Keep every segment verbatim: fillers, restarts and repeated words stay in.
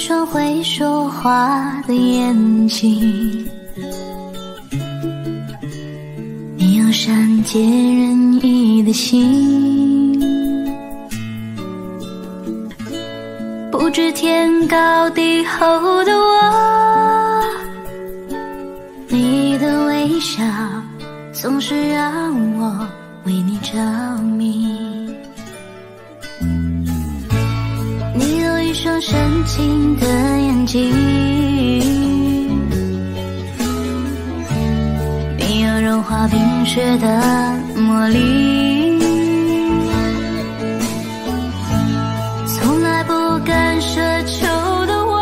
双会说话的眼睛，你有善解人意的心，不知天高地厚的我，你的微笑总是让我为你着迷。你有一双深情的眼睛，你有融化冰雪的魔力，从来不敢奢求的我，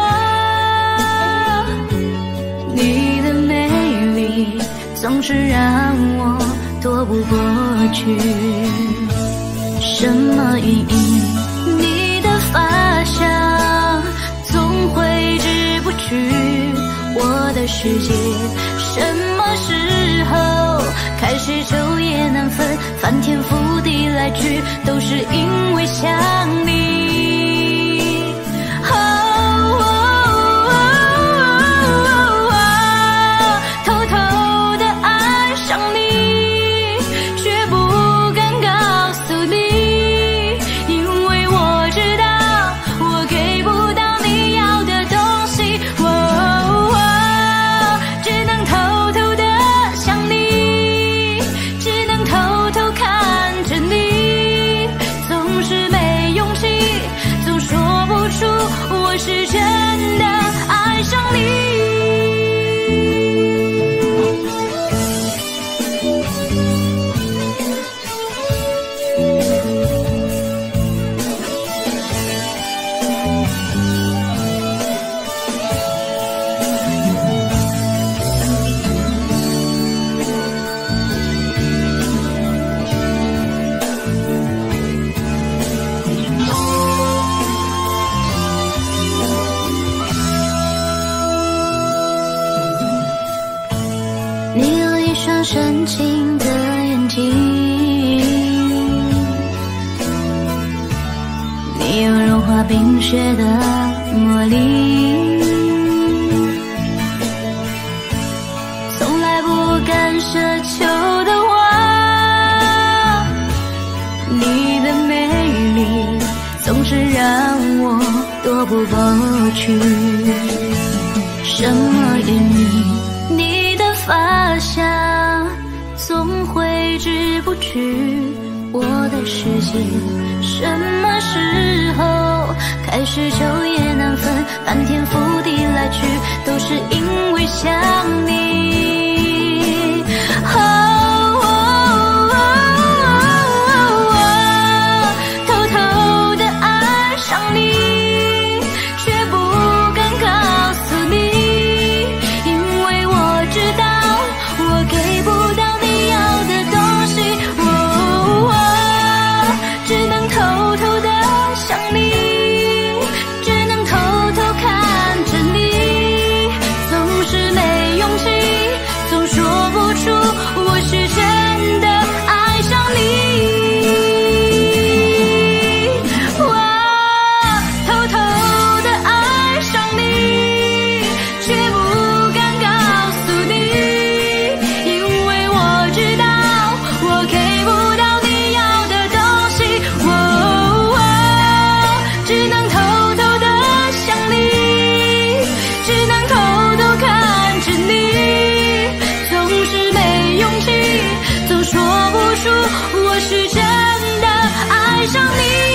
你的美丽总是让我躲不过去。什么原因？你的发香总挥之不去我的世界。什么时候开始昼夜难分，翻天覆地来去，都是因为想你。你有一双深情的眼睛，你有融化冰雪的魔力，从来不敢奢求的我，你的美丽总是让我躲不过去。什么原因？你的发香总挥之不去我的世界。什么时候开始昼夜难分，翻天覆地来去，都是因为想你。哦哦哦哦哦，偷偷地爱上你，却不敢告诉你，因为我知道我给不到你要的东西。哦哦，只能偷偷地想你，只能偷偷看着你，总是没勇气，总说不出我是真的爱上你。我偷偷地爱上你，却不敢告诉你，因为我知道我给不到你要的东西。哦哦，只能偷偷地想你，只能偷偷看着你，总是没勇气，总说不出我是真的爱上你。